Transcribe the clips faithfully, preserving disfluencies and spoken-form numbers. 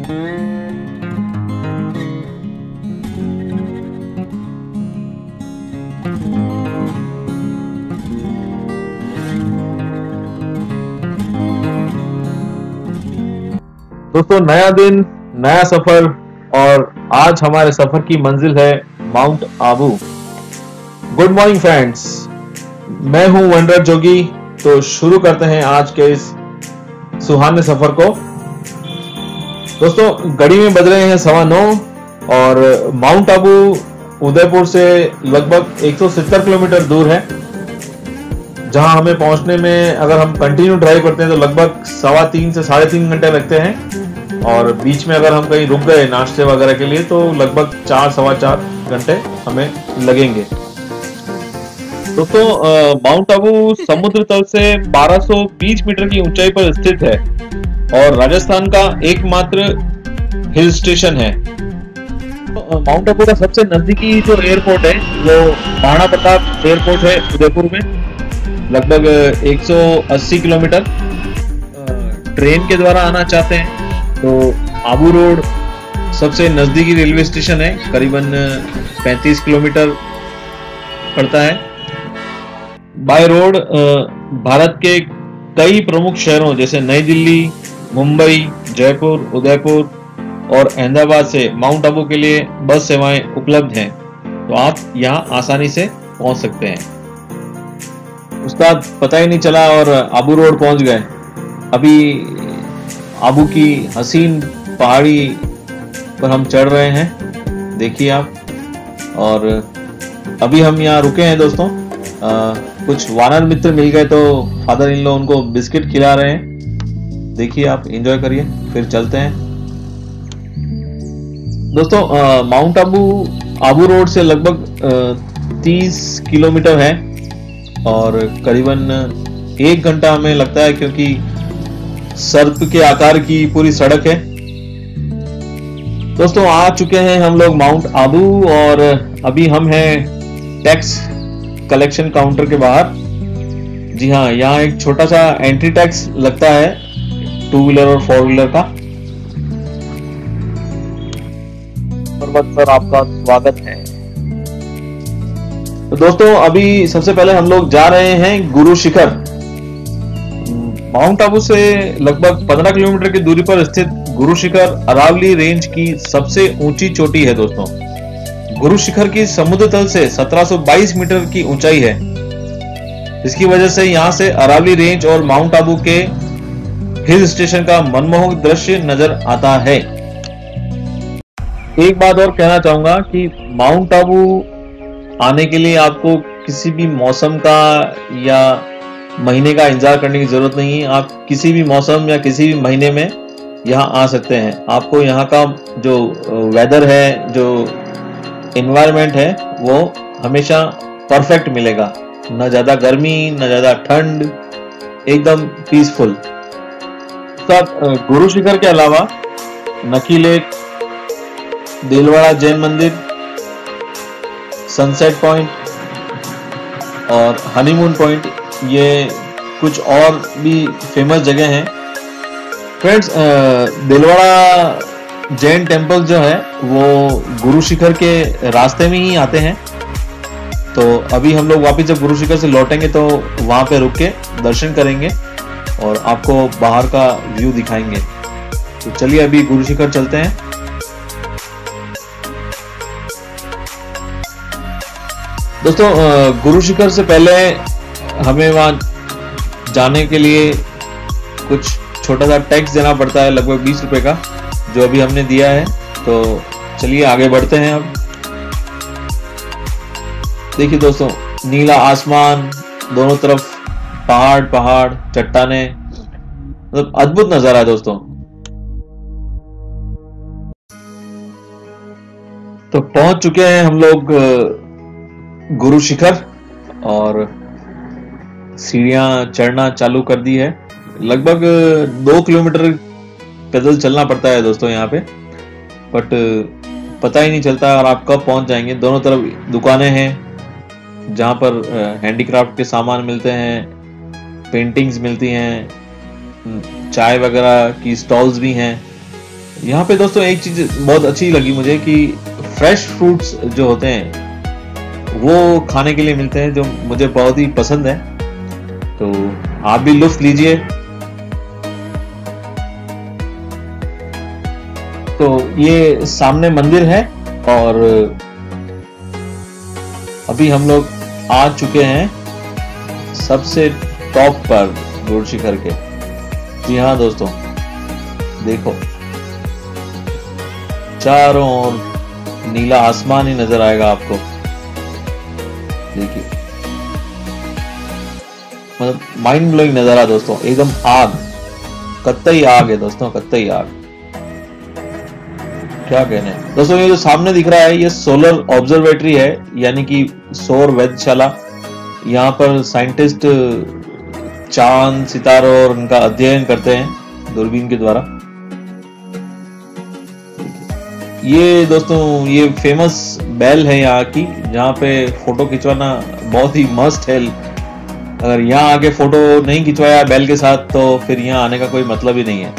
दोस्तों, नया दिन, नया सफर, और आज हमारे सफर की मंजिल है Mount Abu. Good morning friends, मैं हूं वनराज जोगी। तो शुरू करते हैं आज के इस सुहाने सफर को। दोस्तों, घड़ी में बज रहे हैं सवा नौ और माउंट आबू उदयपुर से लगभग एक सौ सत्तर किलोमीटर दूर है, जहां हमें पहुंचने में अगर हम कंटिन्यू ड्राइव करते हैं तो लगभग सवा तीन से साढ़े तीन घंटे लगते हैं, और बीच में अगर हम कहीं रुक गए नाश्ते वगैरह के लिए तो लगभग चार सवा चार घंटे हमें लगेंगे। दोस्तों, माउंट आबू समुद्र तल से बारह सौ बीस मीटर की ऊंचाई पर स्थित है और राजस्थान का एकमात्र हिल स्टेशन है। तो, माउंट आबू का सबसे नजदीकी जो एयरपोर्ट है वो महाराणा प्रताप एयरपोर्ट है उदयपुर में, लगभग एक सौ अस्सी किलोमीटर। ट्रेन के द्वारा आना चाहते हैं तो आबू रोड सबसे नजदीकी रेलवे स्टेशन है, करीबन पैंतीस किलोमीटर पड़ता है। बाय रोड भारत के कई प्रमुख शहरों जैसे नई दिल्ली, मुंबई, जयपुर, उदयपुर और अहमदाबाद से माउंट आबू के लिए बस सेवाएं उपलब्ध हैं, तो आप यहां आसानी से पहुंच सकते हैं। उस्ताद, पता ही नहीं चला और आबू रोड पहुंच गए। अभी आबू की हसीन पहाड़ी पर हम चढ़ रहे हैं, देखिए आप। और अभी हम यहाँ रुके हैं दोस्तों, आ, कुछ वानर मित्र मिल गए तो फादर इन लॉ उनको बिस्किट खिला रहे हैं, देखिए आप, एंजॉय करिए, फिर चलते हैं। दोस्तों, आ, माउंट आबू आबू रोड से लगभग तीस किलोमीटर है और करीबन एक घंटा हमें लगता है, क्योंकि सर्प के आकार की पूरी सड़क है। दोस्तों, आ चुके हैं हम लोग माउंट आबू और अभी हम हैं टैक्स कलेक्शन काउंटर के बाहर। जी हाँ, यहाँ एक छोटा सा एंट्री टैक्स लगता है टू व्हीलर और फोर व्हीलर का। पर्वत पर आपका स्वागत है। तो दोस्तों, अभी सबसे पहले हम लोग जा रहे हैं गुरु शिखर। माउंट आबू से लगभग पंद्रह किलोमीटर की दूरी पर स्थित गुरु शिखर अरावली रेंज की सबसे ऊंची चोटी है। दोस्तों, गुरु शिखर की समुद्र तल से सत्रह सौ बाईस मीटर की ऊंचाई है। इसकी वजह से यहां से अरावली रेंज और माउंट आबू के हिल स्टेशन का मनमोहक दृश्य नजर आता है। एक बात और कहना चाहूंगा कि माउंट आबू आने के लिए आपको किसी भी मौसम का या महीने का इंतजार करने की जरूरत नहीं है। आप किसी भी मौसम या किसी भी महीने में यहाँ आ सकते हैं। आपको यहाँ का जो वेदर है, जो एनवायरनमेंट है, वो हमेशा परफेक्ट मिलेगा। न ज्यादा गर्मी, न ज्यादा ठंड, एकदम पीसफुल। साथ गुरु शिखर के अलावा नकी लेक, देलवाड़ा जैन मंदिर, सनसेट पॉइंट और हनीमून पॉइंट, ये कुछ और भी फेमस जगह हैं। फ्रेंड्स, देलवाड़ा जैन टेम्पल जो है वो गुरु शिखर के रास्ते में ही आते हैं। तो अभी हम लोग वापस जब गुरु शिखर से लौटेंगे तो वहां पे रुक के दर्शन करेंगे और आपको बाहर का व्यू दिखाएंगे। तो चलिए अभी गुरु शिखर चलते हैं। दोस्तों, गुरु शिखर से पहले हमें वहां जाने के लिए कुछ छोटा सा टैक्स देना पड़ता है, लगभग बीस रुपए का, जो अभी हमने दिया है। तो चलिए आगे बढ़ते हैं। अब देखिए दोस्तों, नीला आसमान, दोनों तरफ पहाड़ पहाड़, चट्टाने, मतलब अद्भुत नजारा है दोस्तों। तो पहुंच चुके हैं हम लोग गुरु शिखर और सीढ़ियां चढ़ना चालू कर दी है। लगभग दो किलोमीटर पैदल चलना पड़ता है दोस्तों यहाँ पे, बट पता ही नहीं चलता और आप कब पहुंच जाएंगे। दोनों तरफ दुकानें हैं जहाँ पर हैंडीक्राफ्ट के सामान मिलते हैं, पेंटिंग्स मिलती हैं, चाय वगैरह की स्टॉल्स भी हैं। यहाँ पे दोस्तों एक चीज बहुत अच्छी लगी मुझे कि फ्रेश फ्रूट्स जो होते हैं वो खाने के लिए मिलते हैं, जो मुझे बहुत ही पसंद है। तो आप भी लुत्फ लीजिए। तो ये सामने मंदिर है और अभी हम लोग आ चुके हैं सबसे टॉप पर गुड़ शिखर के। जी हाँ दोस्तों, देखो चारों ओर नीला आसमान ही नजर आएगा आपको। देखिए, मतलब माइंड ब्लोइंग नजारा दोस्तों, एकदम आग, कत्तई आग है दोस्तों, कत्तई आग, क्या कहने हैं दोस्तों। ये जो सामने दिख रहा है ये सोलर ऑब्जर्वेटरी है, यानी कि सौर वेधशाला। यहाँ पर साइंटिस्ट चांद, सितारों और उनका अध्ययन करते हैं दूरबीन के द्वारा। ये दोस्तों ये फेमस बैल है यहाँ की, जहाँ पे फोटो खिंचवाना बहुत ही मस्त है। अगर यहाँ आके फोटो नहीं खिंचवाया बैल के साथ तो फिर यहाँ आने का कोई मतलब ही नहीं है।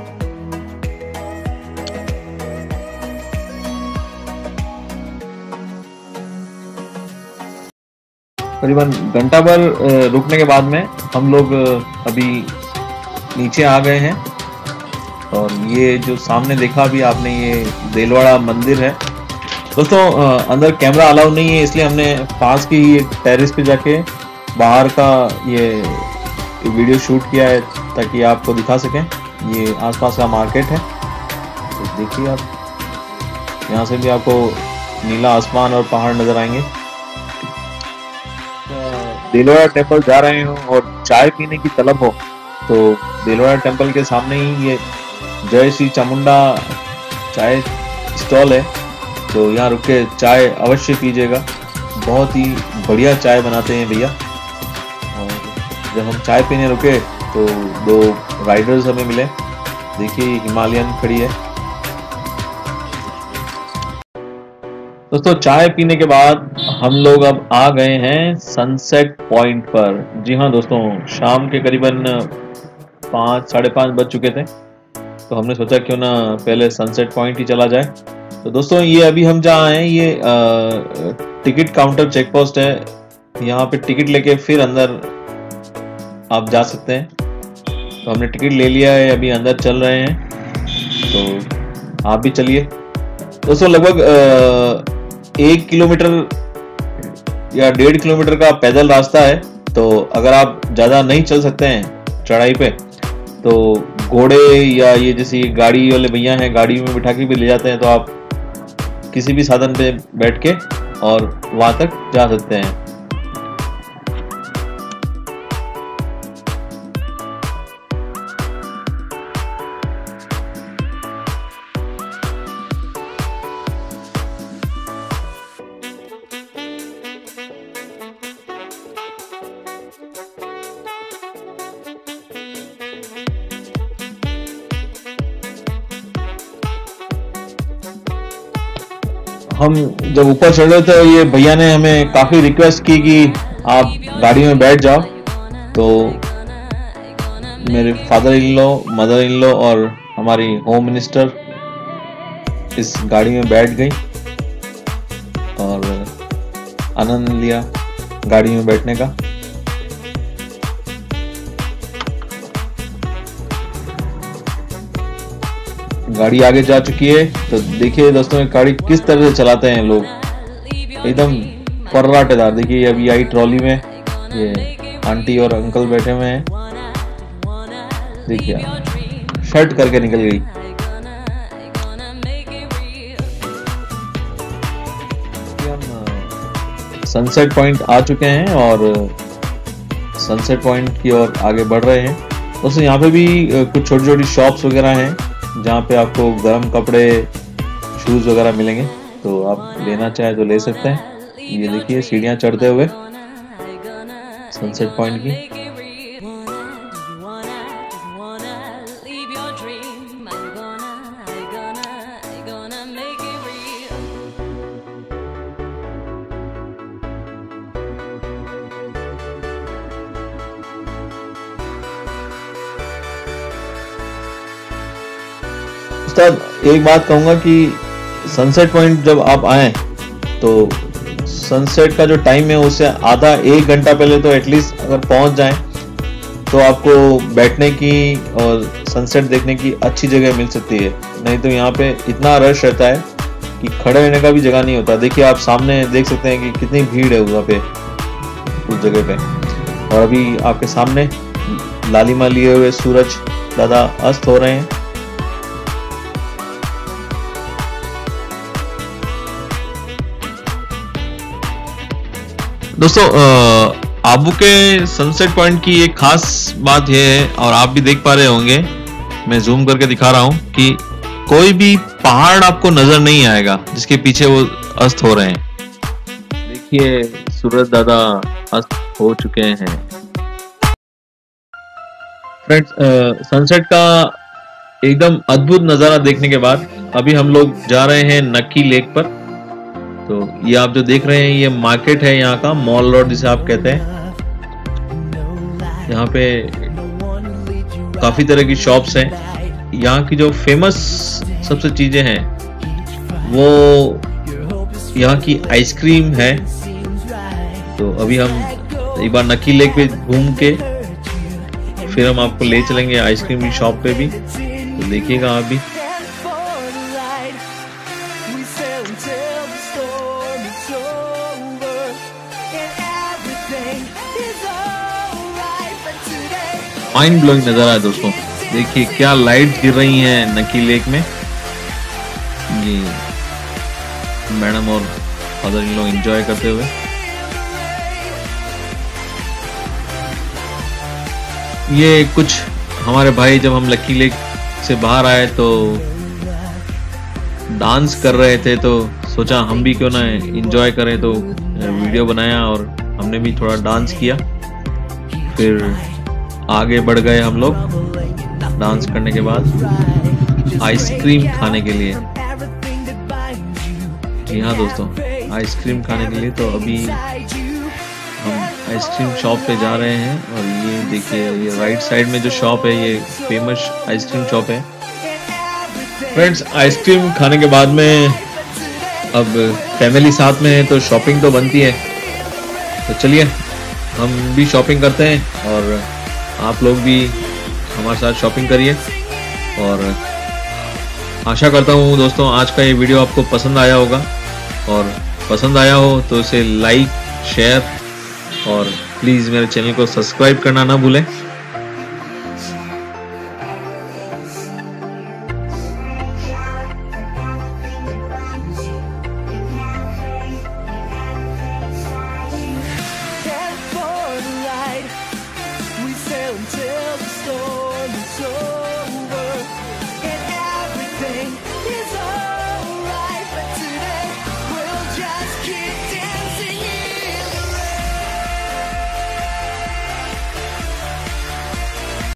करीबन घंटा भर रुकने के बाद में हम लोग अभी नीचे आ गए हैं। और ये जो सामने देखा अभी आपने, ये देलवाड़ा मंदिर है दोस्तों। अंदर कैमरा अलाउ नहीं है, इसलिए हमने पास की ही टेरेस पे जाके बाहर का ये वीडियो शूट किया है ताकि आपको दिखा सकें। ये आसपास का मार्केट है, तो देखिए आप, यहाँ से भी आपको नीला आसमान और पहाड़ नजर आएंगे। देलवाड़ा टेम्पल जा रहे हो और चाय पीने की तलब हो तो देलवाड़ा टेम्पल के सामने ही ये जय श्री चामुंडा चाय स्टॉल है, तो यहाँ रुक के चाय अवश्य पीजिएगा। बहुत ही बढ़िया चाय बनाते हैं भैया। और जब हम चाय पीने रुके तो दो राइडर्स हमें मिले। देखिए हिमालयन खड़ी है दोस्तों। चाय पीने के बाद हम लोग अब आ गए हैं सनसेट पॉइंट पर। जी हाँ दोस्तों, शाम के करीबन पाँच साढ़े पाँच बज चुके थे, तो हमने सोचा क्यों ना पहले सनसेट पॉइंट ही चला जाए। तो दोस्तों ये अभी हम जहाँ हैं ये टिकट काउंटर चेक पोस्ट है। यहाँ पे टिकट लेके फिर अंदर आप जा सकते हैं। तो हमने टिकट ले लिया है, अभी अंदर चल रहे हैं, तो आप भी चलिए दोस्तों। लगभग एक किलोमीटर या डेढ़ किलोमीटर का पैदल रास्ता है। तो अगर आप ज़्यादा नहीं चल सकते हैं चढ़ाई पे तो घोड़े या ये जैसी गाड़ी वाले भैया हैं, गाड़ी में बिठा के भी ले जाते हैं, तो आप किसी भी साधन पे बैठ के और वहां तक जा सकते हैं। हम जब ऊपर चढ़ रहे थे ये भैया ने हमें काफी रिक्वेस्ट की कि आप गाड़ी में बैठ जाओ। तो मेरे father in law, mother in law और हमारी होम मिनिस्टर इस गाड़ी में बैठ गई और आनंद लिया गाड़ी में बैठने का। गाड़ी आगे जा चुकी है। तो देखिए दोस्तों गाड़ी किस तरह से चलाते हैं लोग, एकदम फर्राटेदार। देखिए अभी आई ट्रॉली में ये आंटी और अंकल बैठे हुए हैं। देखिए शर्ट करके निकल गई। हम सनसेट पॉइंट आ चुके हैं और सनसेट पॉइंट की ओर आगे बढ़ रहे हैं। दोस्तों यहाँ पे भी कुछ छोटी छोटी शॉप्स वगैरह हैं जहाँ पे आपको गर्म कपड़े, शूज वगैरह मिलेंगे, तो आप लेना चाहे तो ले सकते हैं। ये देखिए सीढ़ियाँ चढ़ते हुए सनसेट पॉइंट की। उस्ताद एक बात कहूँगा कि सनसेट पॉइंट जब आप आए तो सनसेट का जो टाइम है उससे आधा एक घंटा पहले तो एटलीस्ट अगर पहुंच जाएं तो आपको बैठने की और सनसेट देखने की अच्छी जगह मिल सकती है। नहीं तो यहाँ पे इतना रश रहता है कि खड़े रहने का भी जगह नहीं होता। देखिए आप सामने देख सकते हैं कि कितनी भीड़ है वहाँ पे, उस जगह पे। और अभी आपके सामने लालिमा लिए हुए सूरज दादा अस्त हो रहे हैं। दोस्तों आबू के सनसेट पॉइंट की एक खास बात यह है, और आप भी देख पा रहे होंगे, मैं जूम करके दिखा रहा हूं कि कोई भी पहाड़ आपको नजर नहीं आएगा जिसके पीछे वो अस्त हो रहे हैं। देखिए सूरज दादा अस्त हो चुके हैं। फ्रेंड्स, सनसेट का एकदम अद्भुत नजारा देखने के बाद अभी हम लोग जा रहे हैं नक्की लेक पर। तो ये आप जो देख रहे हैं ये मार्केट है, यहाँ का मॉल रोड जिसे आप कहते हैं। यहाँ पे काफी तरह की शॉप्स हैं। यहाँ की जो फेमस सबसे चीजें हैं वो यहाँ की आइसक्रीम है। तो अभी हम एक बार नक्की लेक पे घूम के फिर हम आपको ले चलेंगे आइसक्रीम की शॉप पे भी, तो देखिएगा आप भी। माइंड ब्लोइंग नजारा है दोस्तों। देखिए क्या लाइट गिर रही हैं नक्की लेक में। ये मैडम और फादर इन लोग एंजॉय करते हुए। ये कुछ हमारे भाई जब हम नक्की लेक से बाहर आए तो डांस कर रहे थे, तो सोचा हम भी क्यों ना एंजॉय करें, तो वीडियो बनाया और हमने भी थोड़ा डांस किया। फिर आगे बढ़ गए हम लोग डांस करने के बाद आइसक्रीम खाने के लिए। जी हाँ दोस्तों, आइसक्रीम खाने के लिए। तो अभी हम आइसक्रीम शॉप पे जा रहे हैं। और ये देखिए ये राइट साइड में जो शॉप है ये फेमस आइसक्रीम शॉप है। फ्रेंड्स, आइसक्रीम खाने के बाद में अब फैमिली साथ में है तो शॉपिंग तो बनती है। तो चलिए हम भी शॉपिंग करते हैं और आप लोग भी हमारे साथ शॉपिंग करिए। और आशा करता हूँ दोस्तों आज का ये वीडियो आपको पसंद आया होगा, और पसंद आया हो तो इसे लाइक, शेयर और प्लीज़ मेरे चैनल को सब्सक्राइब करना ना भूलें।